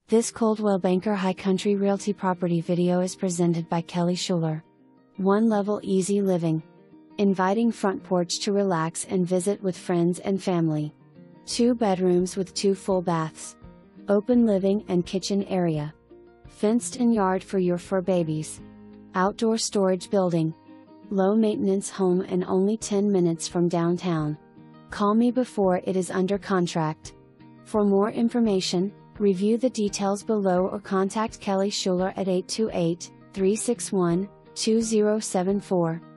This Coldwell Banker High Country Realty property video is presented by Kelly Shuler. One level easy living. Inviting front porch to relax and visit with friends and family. 2 bedrooms with 2 full baths. Open living and kitchen area. Fenced-in yard for your fur babies. Outdoor storage building. Low maintenance home and only 10 minutes from downtown. Call me before it is under contract. For more information, review the details below or contact Kelly Shuler at 828-361-2074.